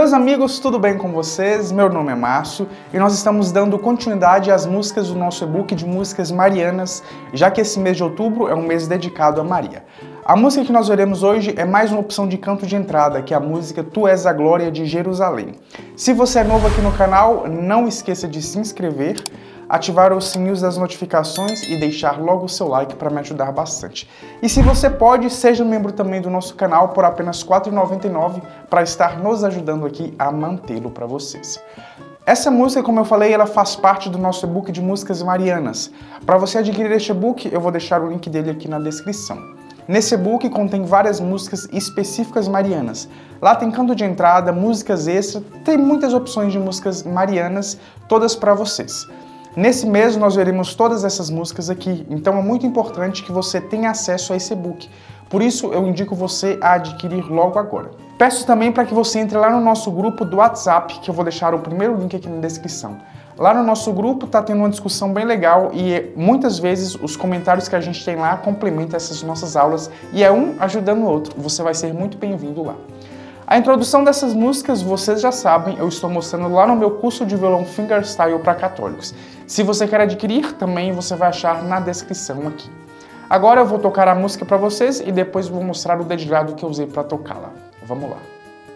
Meus amigos, tudo bem com vocês? Meu nome é Márcio e nós estamos dando continuidade às músicas do nosso e-book de músicas marianas, já que esse mês de outubro é um mês dedicado a Maria. A música que nós veremos hoje é mais uma opção de canto de entrada, que é a música Tu És a Glória de Jerusalém. Se você é novo aqui no canal, não esqueça de se inscrever, ativar os sininhos das notificações e deixar logo o seu like para me ajudar bastante. E se você pode, seja membro também do nosso canal por apenas R$ 4,99 para estar nos ajudando aqui a mantê-lo para vocês. Essa música, como eu falei, ela faz parte do nosso e-book de músicas marianas. Para você adquirir este e-book, eu vou deixar o link dele aqui na descrição. Nesse e-book contém várias músicas específicas marianas. Lá tem canto de entrada, músicas extras, tem muitas opções de músicas marianas, todas para vocês. Nesse mês nós veremos todas essas músicas aqui, então é muito importante que você tenha acesso a esse e-book. Por isso eu indico você a adquirir logo agora. Peço também para que você entre lá no nosso grupo do WhatsApp, que eu vou deixar o primeiro link aqui na descrição. Lá no nosso grupo tá tendo uma discussão bem legal e muitas vezes os comentários que a gente tem lá complementam essas nossas aulas e é um ajudando o outro. Você vai ser muito bem-vindo lá. A introdução dessas músicas, vocês já sabem, eu estou mostrando lá no meu curso de violão fingerstyle para católicos. Se você quer adquirir, também você vai achar na descrição aqui. Agora eu vou tocar a música para vocês e depois vou mostrar o dedilhado que eu usei para tocá-la. Vamos lá.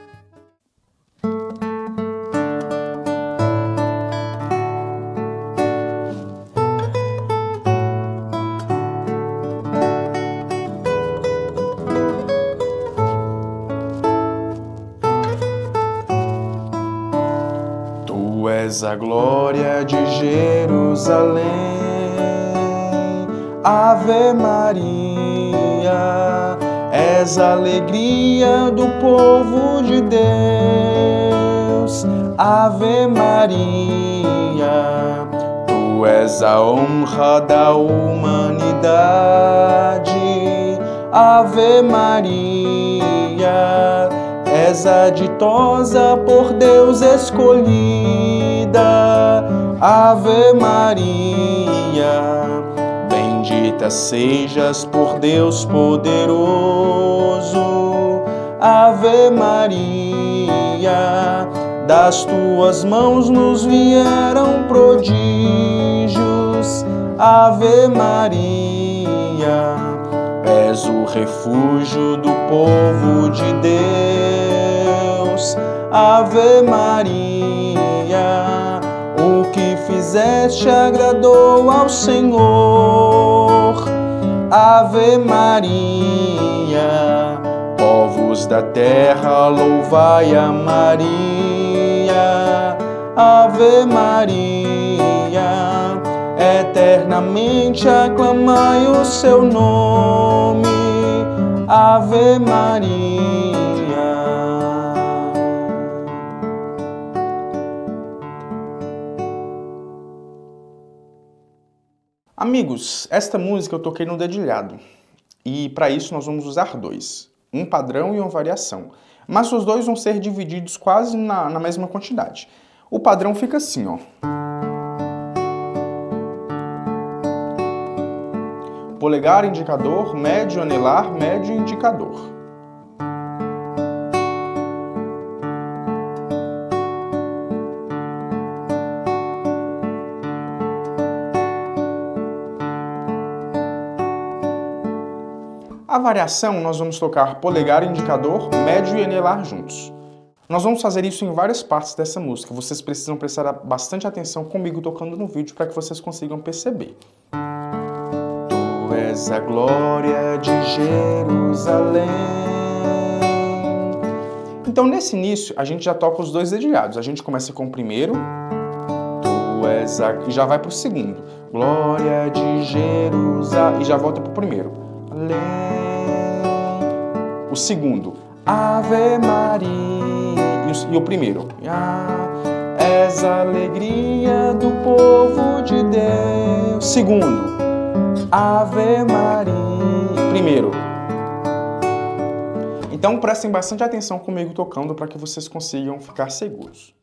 Tu és a glória de Jerusalém, Ave Maria, és a alegria do povo de Deus, Ave Maria, tu és a honra da humanidade, Ave Maria, és a ditosa por Deus escolhida, Ave Maria. Bendita sejas por Deus poderoso, Ave Maria. Das tuas mãos nos vieram prodígios, Ave Maria. És o refúgio do povo de Deus, Ave Maria. O que fizeste agradou ao Senhor, Ave Maria. Povos da terra, louvai a Maria, Ave Maria. Eternamente aclamai o seu nome, Ave Maria. Amigos, esta música eu toquei no dedilhado e para isso nós vamos usar dois, um padrão e uma variação, mas os dois vão ser divididos quase na mesma quantidade. O padrão fica assim, ó. Polegar, indicador, médio, anelar, médio, indicador. A variação, nós vamos tocar polegar, indicador, médio e anelar juntos. Nós vamos fazer isso em várias partes dessa música. Vocês precisam prestar bastante atenção comigo tocando no vídeo para que vocês consigam perceber. Tu és a glória de Jerusalém. Então, nesse início, a gente já toca os dois dedilhados. A gente começa com o primeiro, tu és a... e já vai para o segundo. Glória de Jerusalém. E já volta para o primeiro. O segundo, Ave Maria. E o primeiro, és a alegria do povo de Deus. Segundo, Ave Maria. Primeiro. Então prestem bastante atenção comigo tocando para que vocês consigam ficar seguros.